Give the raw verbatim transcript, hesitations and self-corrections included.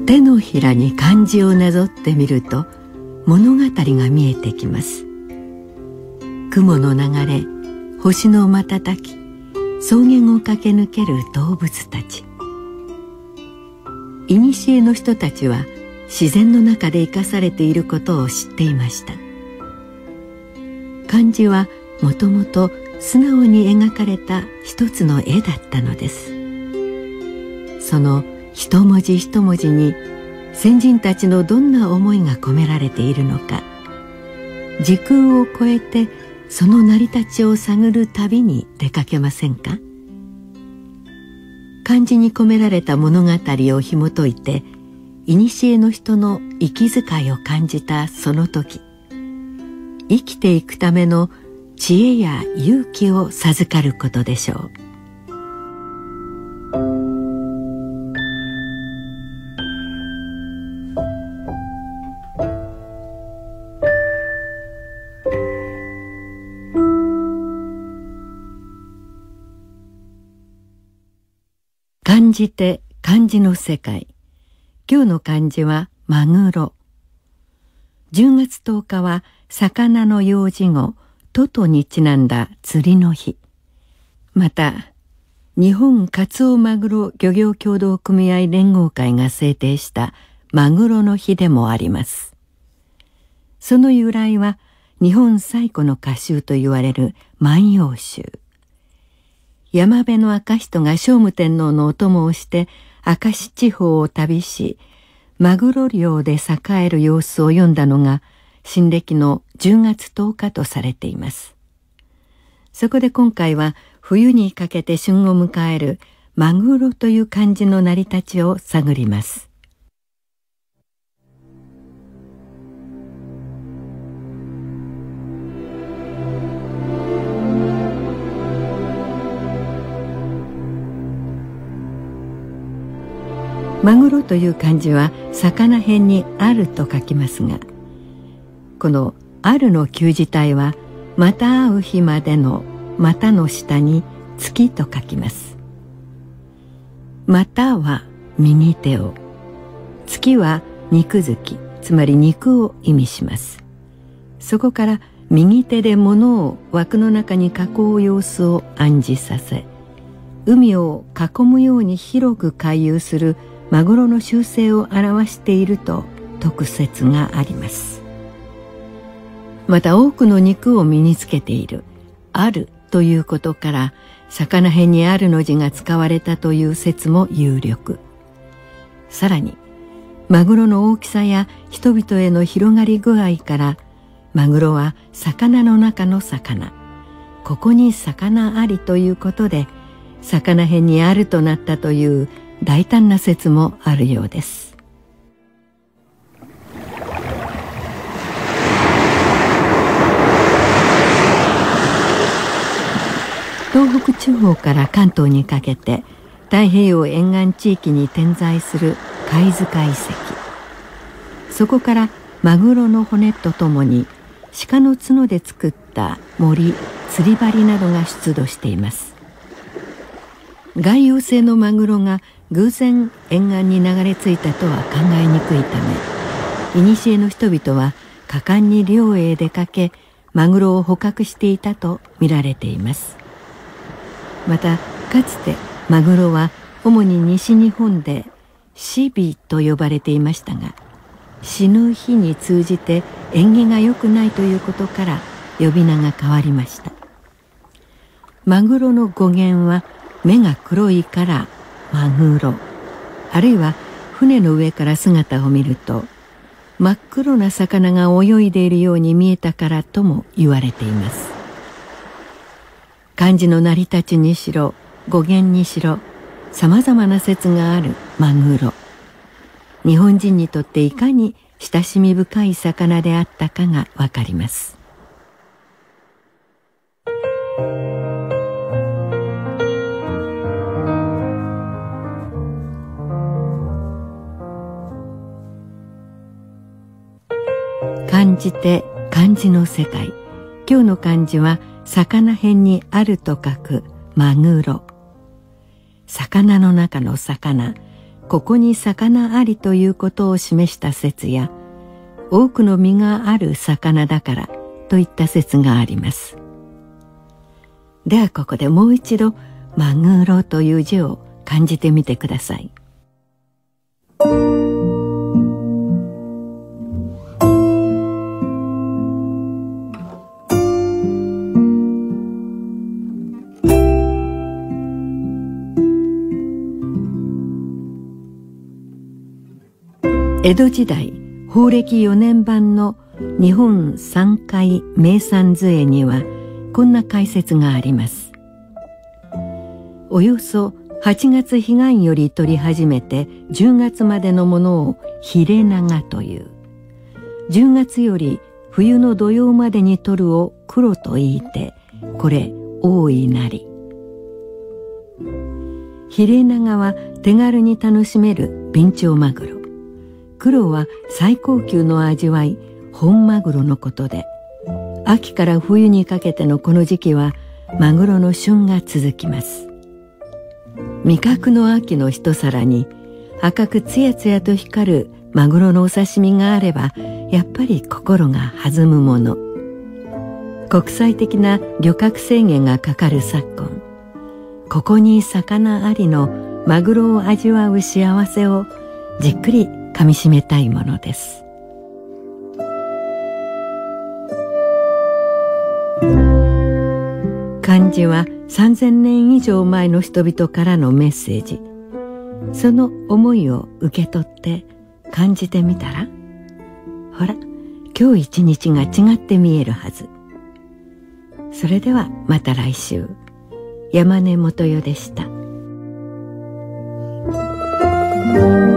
手のひらに漢字をなぞってみると物語が見えてきます。雲の流れ、星の瞬き、草原を駆け抜ける動物たち。古の人たちは自然の中で生かされていることを知っていました。漢字はもともと素直に描かれた一つの絵だったのです。その一文字一文字に先人たちのどんな思いが込められているのか、時空を超えてその成り立ちを探る旅に出かけませんか。漢字に込められた物語を紐解いて古の人の息遣いを感じたその時、生きていくための知恵や勇気を授かることでしょう。漢字て漢字の世界。今日の漢字はマグロ。じゅうがつとおかは魚の幼児語トトにちなんだ釣りの日。また日本カツオマグロ漁業協同組合連合会が制定したマグロの日でもあります。その由来は日本最古の歌集と言われる万葉集。山辺の赤人が聖武天皇のお供をして明石地方を旅し、マグロ漁で栄える様子を読んだのが新暦のじゅうがつとおかとされています。そこで今回は冬にかけて旬を迎えるマグロという漢字の成り立ちを探ります。マグロという漢字は魚辺にあると書きますが、このあるの旧字体はまた会う日までのまたの下に月と書きます。または右手を、月は肉付き、つまり肉を意味します。そこから右手で物を枠の中に囲う様子を暗示させ、海を囲むように広く回遊するマグロの習性を表していると説説があります。また多くの肉を身につけているあるということから魚辺にあるの字が使われたという説も有力。さらにマグロの大きさや人々への広がり具合からマグロは魚の中の魚、ここに魚ありということで魚辺にあるとなったという大胆な説もあるようです。東北地方から関東にかけて太平洋沿岸地域に点在する貝塚遺跡。そこからマグロの骨とともに鹿の角で作った森、釣り針などが出土しています。外洋性のマグロが偶然沿岸に流れ着いたとは考えにくいため、古の人々は果敢に漁へ出かけマグロを捕獲していたと見られています。またかつてマグロは主に西日本で死日と呼ばれていましたが、死ぬ日に通じて縁起が良くないということから呼び名が変わりました。マグロの語源は目が黒いからマグロ、あるいは船の上から姿を見ると真っ黒な魚が泳いでいるように見えたからとも言われています。漢字の成り立ちにしろ語源にしろさまざまな説があるマグロ。日本人にとっていかに親しみ深い魚であったかがわかります。漢字て漢字の世界。今日の漢字は魚辺にあると書くマグロ。魚の中の魚、 ここに魚ありということを示した説や、多くの身がある魚だからといった説があります。ではここでもう一度マグロという字を感じてみてください。江戸時代宝暦よねん版の日本三海名産図会にはこんな解説があります。およそはちがつ彼岸より取り始めてじゅうがつまでのものをヒレナガという。じゅうがつより冬の土用までに取るを黒と言いて、これ多いなり。ヒレナガは手軽に楽しめるビンチョウマグロ。黒は最高級の味わい、本マグロのことで、秋から冬にかけてのこの時期はマグロの旬が続きます。味覚の秋の一皿に赤くつやつやと光るマグロのお刺身があれば、やっぱり心が弾むもの。国際的な漁獲制限がかかる昨今、ここに魚ありのマグロを味わう幸せをじっくりかみしめたいものです。漢字はさんぜんねん以上前の人々からのメッセージ。その思いを受け取って感じてみたら、ほら、今日一日が違って見えるはず。それではまた来週。山根元代でした。